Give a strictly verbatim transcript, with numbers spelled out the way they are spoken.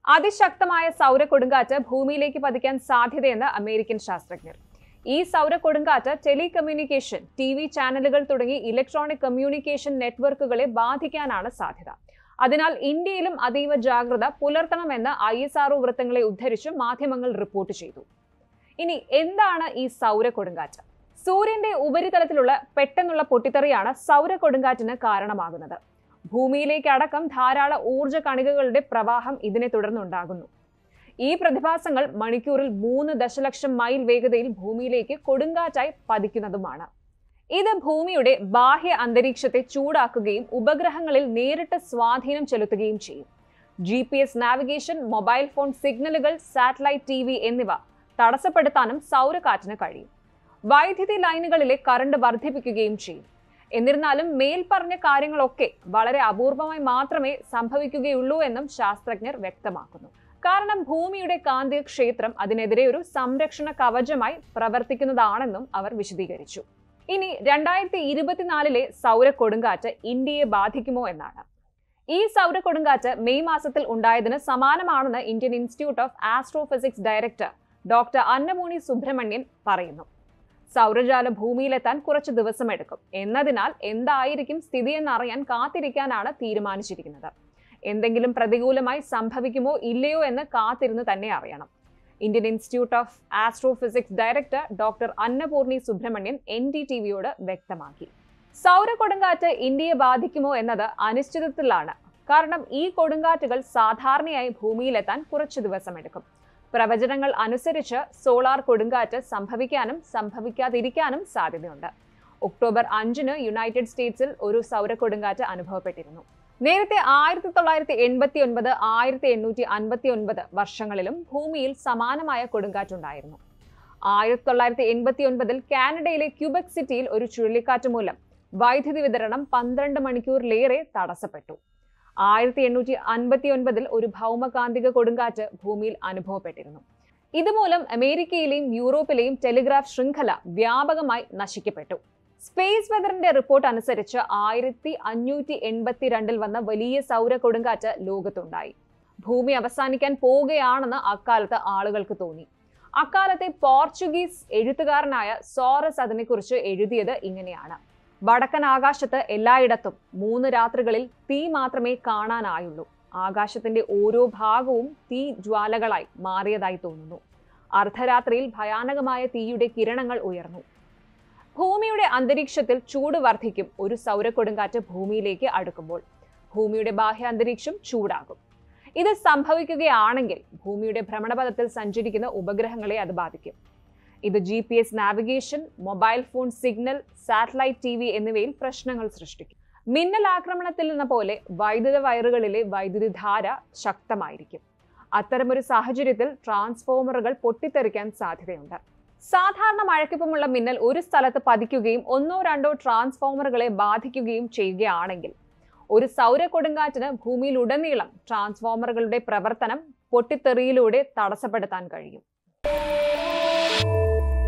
അതിശക്തമായ സൗര കൊടുങ്കാറ്റ് ഭൂമിയിലേക്ക് പതിക്കാൻ സാധ്യതയെന്ന് അമേരിക്കൻ ശാസ്ത്രജ്ഞർ. ഈ സൗര കൊടുങ്കാറ്റ് ടെലികമ്മ്യൂണിക്കേഷൻ, ടി വി ചാനലുകൾ തുടങ്ങി ഇലക്ട്രോണിക് കമ്മ്യൂണിക്കേഷൻ നെറ്റ്വർക്കുകളെ ബാധിക്കാനാണ് സാധ്യത. അതിനാൽ ഇന്ത്യയിലും അതീവ ജാഗ്രത പുലർത്തണമെന്ന് ഐ എസ് ആർ ഒ വൃത്തങ്ങളെ ഉദ്ധരിച്ച് മാധ്യമങ്ങൾ റിപ്പോർട്ട് ചെയ്തു. ഇനി എന്താണ് ഈ സൗര കൊടുങ്കാറ്റ്? സൂര്യന്റെ ഉപരിതലത്തിലുള്ള പെട്ടെന്നുള്ള പൊട്ടിത്തെറിയാണ് സൗര കൊടുങ്കാറ്റിന് കാരണമാകുന്നത്. ഭൂമിയിലേക്ക് അടക്കം ധാരാളം ഊർജ്ജ കണികകളുടെ പ്രവാഹം ഇതിനെ തുടർന്നുണ്ടാകുന്നു. ഈ പ്രതിഭാസങ്ങൾ മണിക്കൂറിൽ മൂന്ന് ദശലക്ഷം മൈൽ വേഗതയിൽ ഭൂമിയിലേക്ക് കൊടുങ്കാറ്റായി പതിക്കുന്നതുമാണ്. ഇത് ഭൂമിയുടെ ബാഹ്യ അന്തരീക്ഷത്തെ ചൂടാക്കുകയും ഉപഗ്രഹങ്ങളിൽ നേരിട്ട് സ്വാധീനം ചെലുത്തുകയും ചെയ്യും. G P S navigation, mobile phone സിഗ്നലുകൾ, സാറ്റലൈറ്റ് ടി വി എന്നിവ തടസ്സപ്പെടുത്താനും സൗരക്കാറ്റിന് കഴിയും. വൈദ്യുതി ലൈനുകളിലെ കറണ്ട് വർദ്ധിപ്പിക്കുകയും ചെയ്യും. എന്നിരുന്നാലും മേൽപ്പറഞ്ഞ കാര്യങ്ങളൊക്കെ വളരെ അപൂർവമായി മാത്രമേ സംഭവിക്കുകയുള്ളൂ എന്നും ശാസ്ത്രജ്ഞർ വ്യക്തമാക്കുന്നു. കാരണം ഭൂമിയുടെ കാന്തിക ക്ഷേത്രം അതിനെതിരെ ഒരു സംരക്ഷണ കവചമായി പ്രവർത്തിക്കുന്നതാണെന്നും അവർ വിശദീകരിച്ചു. ഇനി രണ്ടായിരത്തി ഇരുപത്തിനാലിലെ സൗര കൊടുങ്കാറ്റ് ഇന്ത്യയെ ബാധിക്കുമോ എന്നാണ്. ഈ സൗര കൊടുങ്കാറ്റ് മെയ് മാസത്തിൽ ഉണ്ടായതിന് സമാനമാണെന്ന് Indian Institute of Astrophysics director doctor Annapurni Subramanian പറയുന്നു. സൗരജാല ഭൂമിയിലെത്താൻ കുറച്ച് ദിവസമെടുക്കും എന്നതിനാൽ എന്തായിരിക്കും സ്ഥിതിയെന്നറിയാൻ കാത്തിരിക്കാനാണ് തീരുമാനിച്ചിരിക്കുന്നത്. എന്തെങ്കിലും പ്രതികൂലമായി സംഭവിക്കുമോ ഇല്ലയോ എന്ന് കാത്തിരുന്ന് തന്നെ അറിയണം. Indian Institute of Astrophysics director doctor Annapurni Subramanian N D T വിയോട് വ്യക്തമാക്കി. സൗര കൊടുങ്കാറ്റ് ഇന്ത്യയെ ബാധിക്കുമോ എന്നത് അനിശ്ചിതത്വത്തിലാണ്. കാരണം ഈ കൊടുങ്കാറ്റുകൾ സാധാരണയായി ഭൂമിയിലെത്താൻ കുറച്ചു ദിവസമെടുക്കും. പ്രവചനങ്ങൾ അനുസരിച്ച് സോളാർ കൊടുങ്കാറ്റ് സംഭവിക്കാനും സംഭവിക്കാതിരിക്കാനും സാധ്യതയുണ്ട്. ഒക്ടോബർ അഞ്ചിന് യുണൈറ്റഡ് സ്റ്റേറ്റ്സിൽ ഒരു സൗര കൊടുങ്കാറ്റ് അനുഭവപ്പെട്ടിരുന്നു. നേരത്തെ ആയിരത്തി തൊള്ളായിരത്തി എൺപത്തി ഒൻപത് ആയിരത്തി എണ്ണൂറ്റി അൻപത്തി ഒൻപത് വർഷങ്ങളിലും ഭൂമിയിൽ സമാനമായ കൊടുങ്കാറ്റുണ്ടായിരുന്നു. ആയിരത്തി തൊള്ളായിരത്തി എൺപത്തി ഒൻപതിൽ കാനഡയിലെ ക്യൂബെക് സിറ്റിയിൽ ഒരു ചുഴലിക്കാറ്റ് മൂലം വൈദ്യുതി വിതരണം പന്ത്രണ്ട് മണിക്കൂറിലേറെ തടസ്സപ്പെട്ടു. ആയിരത്തി എണ്ണൂറ്റി അൻപത്തി ഒൻപതിൽ ഒരു ഭൗമകാന്തിക കൊടുങ്കാറ്റ് ഭൂമിയിൽ അനുഭവപ്പെട്ടിരുന്നു. ഇതുമൂലം അമേരിക്കയിലെയും യൂറോപ്പിലെയും ടെലിഗ്രാഫ് ശൃംഖല വ്യാപകമായി നശിക്കപ്പെട്ടു. സ്പേസ് വെതറിന്റെ റിപ്പോർട്ട് അനുസരിച്ച് ആയിരത്തി അഞ്ഞൂറ്റി എൺപത്തി രണ്ടിൽ വന്ന വലിയ സൗര കൊടുങ്കാറ്റ് ലോകത്തുണ്ടായി. ഭൂമി അവസാനിക്കാൻ പോവുകയാണെന്ന് അക്കാലത്ത് ആളുകൾക്ക് തോന്നി. അക്കാലത്തെ പോർച്ചുഗീസ് എഴുത്തുകാരനായ സോറസ് അതിനെക്കുറിച്ച് എഴുതിയത് ഇങ്ങനെയാണ്: വടക്കൻ ആകാശത്ത് എല്ലായിടത്തും മൂന്ന് രാത്രികളിൽ തീ മാത്രമേ കാണാനായുള്ളൂ. ആകാശത്തിന്റെ ഓരോ ഭാഗവും തീ ജ്വാലകളായി മാറിയതായി തോന്നുന്നു. അർദ്ധരാത്രിയിൽ ഭയാനകമായ തീയുടെ കിരണങ്ങൾ ഉയർന്നു. ഭൂമിയുടെ അന്തരീക്ഷത്തിൽ ചൂട് വർദ്ധിക്കും. ഒരു സൗര കൊടുങ്കാറ്റ് ഭൂമിയിലേക്ക് അടുക്കുമ്പോൾ ഭൂമിയുടെ ബാഹ്യ അന്തരീക്ഷം ചൂടാകും. ഇത് സംഭവിക്കുകയാണെങ്കിൽ ഭൂമിയുടെ ഭ്രമണപഥത്തിൽ സഞ്ചരിക്കുന്ന ഉപഗ്രഹങ്ങളെ അത് ബാധിക്കും. ഇത് G P S navigation, mobile phone signal, satellite T V എന്നിവയിൽ പ്രശ്നങ്ങൾ സൃഷ്ടിക്കും. മിന്നൽ ആക്രമണത്തിൽ എന്ന പോലെ വൈദ്യുത വയറുകളിലെ വൈദ്യുതിധാര ശക്തമായിരിക്കും. അത്തരമൊരു സാഹചര്യത്തിൽ ട്രാൻസ്ഫോമറുകൾ പൊട്ടിത്തെറിക്കാൻ സാധ്യതയുണ്ട്. സാധാരണ മഴയ്ക്കൊപ്പമുള്ള മിന്നൽ ഒരു സ്ഥലത്ത് പതിക്കുകയും ഒന്നോ രണ്ടോ ട്രാൻസ്ഫോമറുകളെ ബാധിക്കുകയും ചെയ്യുകയാണെങ്കിൽ ഒരു സൗര കൊടുങ്കാറ്റിന് ഭൂമിയിലുടനീളം ട്രാൻസ്ഫോമറുകളുടെ പ്രവർത്തനം പൊട്ടിത്തെറിയിലൂടെ തടസ്സപ്പെടുത്താൻ കഴിയും.